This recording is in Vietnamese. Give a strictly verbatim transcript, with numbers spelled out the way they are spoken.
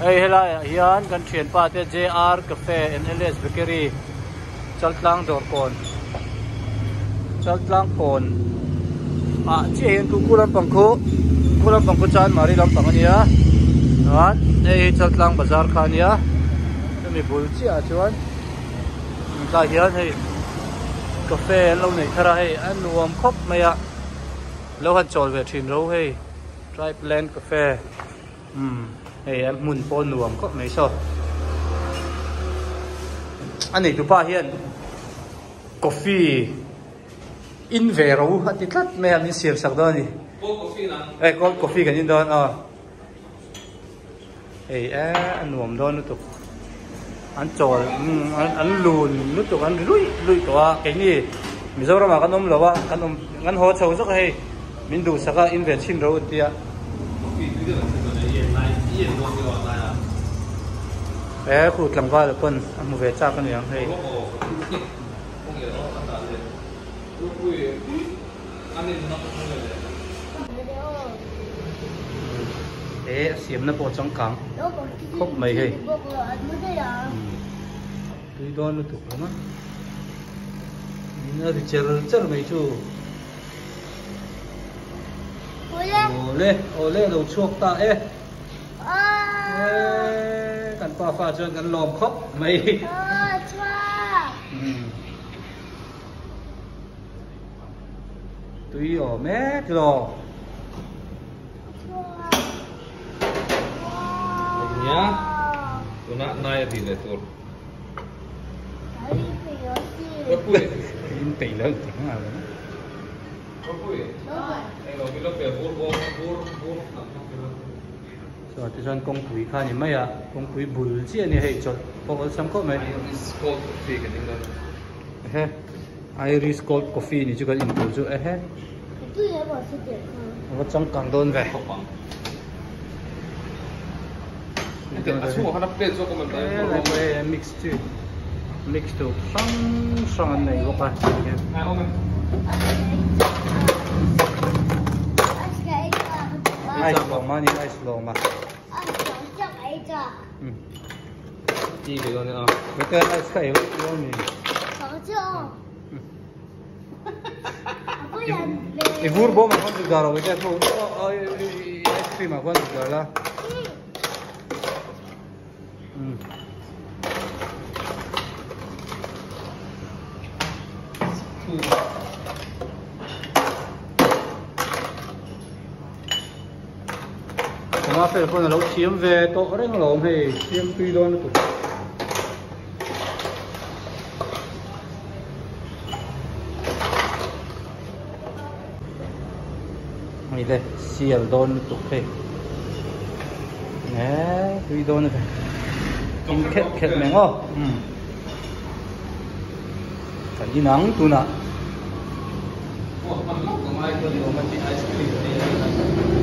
Hey hello hian kan thian pa te J R Cafe and L S Bakery Chaltlang dor kon Chaltlang kon a chi hian ku kulam pangkhu kulam pangkhu chan mari lam pang ania han ei Chaltlang bazar khania mi bul chi a chuan ta hian hei cafe lo nei thara hei an nuam khop maya lo han chol ve thin ro hei Tribe Land Cafe um hey em mun pon nuam khop mai so anh này tu pa hian coffee in vero ati tlat me am siam sak do ni cold coffee na eh cold coffee kan in don a hey a an nuam don tu an chol an an lun nu tu an lui lui to a cái ni mi zo ra ma kan om lo wa kan om ngan ho chau zok hey min du saka in ven chin ro tia eh khu tlang va le pon amu ve cha kan yang hei eh siam na po chang kang khop mai hei tui don lu tu ma na ri cher cher mai chu ole ole lo chuak ta ehกันป้าฟ้าจนกันลมครบไม่ตุยอ๋อแม่ตัวเนี้ยตัวน่ะนายดีเลยตัวก็พูดยินตีแล้วจริงอ่ะก็พูดไอ้เราไม่ต้องเปลี่ยนบูร์บูร์บูร์บูร์so this one kong pui kha ni mai a kong pui bul chi ani hei chot pokol sam ko mai Irish cold coffee kan ding he Irish cold coffee ni chu kan in tu chu eh he tu ye ba se de ha chang kang don ve cái asu hana plate so ko man dai mix tu mix tu sang sang nei wo ka ha o me ice long ma ni ice long ma đi cái con nữa cái tên ice khai vậy luôn nhỉ có chưa cái vur bom mà con được rồi cái thôi ice cream mà con được rồi là mà phải con là lâu chiếm về tổ đấy nó lộn thì chiếm tuy đôi nó tụt này đây xiên đôi nó tụt thế nè tuy đôi nó thế in khét khét mèn ô phải đi nắng tu nè